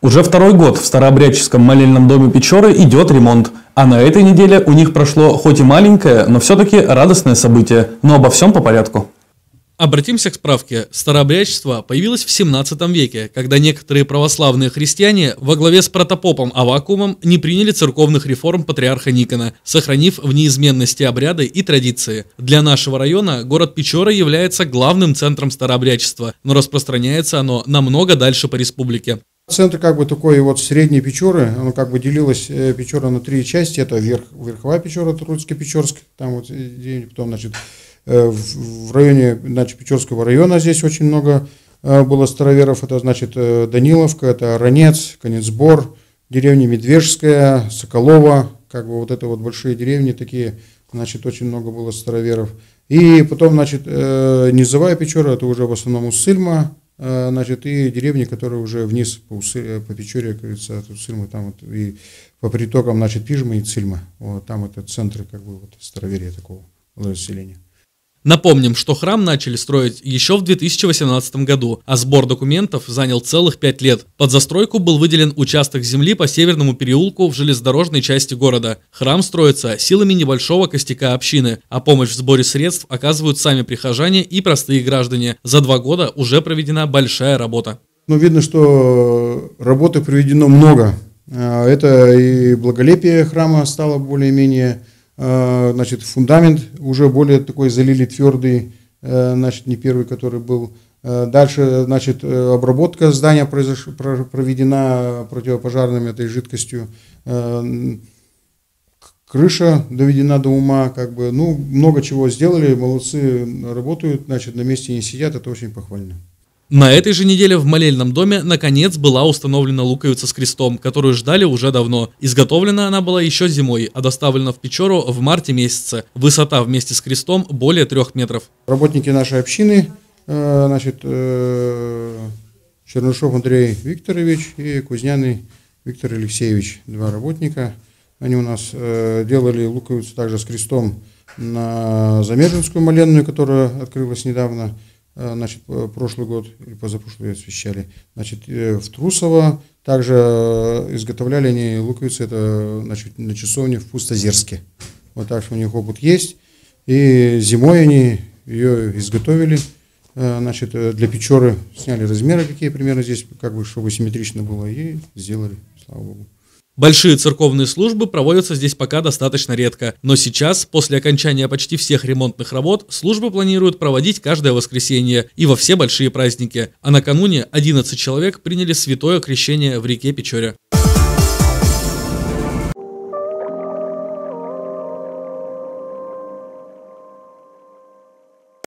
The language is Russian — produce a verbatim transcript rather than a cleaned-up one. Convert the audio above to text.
Уже второй год в Старообрядческом молельном доме Печоры идет ремонт. А на этой неделе у них прошло хоть и маленькое, но все-таки радостное событие. Но обо всем по порядку. Обратимся к справке. Старообрядчество появилось в семнадцатом веке, когда некоторые православные христиане во главе с протопопом Аввакумом не приняли церковных реформ патриарха Никона, сохранив в неизменности обряды и традиции. Для нашего района город Печора является главным центром старообрядчества, но распространяется оно намного дальше по республике. Центр как бы такой вот средней Печоры, оно как бы делилось э, Печора на три части. Это верх, верховая Печора, Труцке-Печорск, там вот потом, значит, э, в, в районе, значит, Печорского района здесь очень много э, было староверов. Это, значит, э, Даниловка, это Ранец, Конецбор, деревня Медвежская, Соколова, как бы вот это вот большие деревни такие, значит, очень много было староверов. И потом, значит, э, низовая Печора, это уже в основном Уссыльма, значит, и деревни, которые уже вниз по, Усы, по Печоре, как говорится, от Уссыльмы, там вот, и по притокам, значит, Пижма и Цильма. Вот, там это центры, как бы, вот, староверия такого расселения. Напомним, что храм начали строить еще в две тысячи восемнадцатом году, а сбор документов занял целых пять лет. Под застройку был выделен участок земли по северному переулку в железнодорожной части города. Храм строится силами небольшого костяка общины, а помощь в сборе средств оказывают сами прихожане и простые граждане. За два года уже проведена большая работа. Ну, видно, что работы проведено много. Это и благолепие храма стало более-менее... Значит, фундамент уже более такой залили твердый, значит, не первый, который был. Дальше, значит, обработка здания произош... проведена противопожарными этой жидкостью. Крыша доведена до ума, как бы, ну, много чего сделали, молодцы, работают, значит, на месте не сидят, это очень похвально. На этой же неделе в молельном доме наконец была установлена луковица с крестом, которую ждали уже давно. Изготовлена она была еще зимой, а доставлена в Печору в марте месяце. Высота вместе с крестом более трех метров. Работники нашей общины, значит, Чернышов Андрей Викторович и Кузняный Виктор Алексеевич, два работника. Они у нас делали луковицу также с крестом на Замержинскую моленную, которая открылась недавно. Значит, прошлый год или позапрошлый освещали. Значит, в Трусово также изготовляли они луковицы, это, значит, на часовне в Пустозерске. Вот так что у них опыт есть. И зимой они ее изготовили. Значит, для Печоры сняли размеры, какие примерно здесь, как бы, чтобы симметрично было, и сделали, слава богу. Большие церковные службы проводятся здесь пока достаточно редко, но сейчас, после окончания почти всех ремонтных работ, службы планируют проводить каждое воскресенье и во все большие праздники, а накануне одиннадцать человек приняли святое крещение в реке Печоре.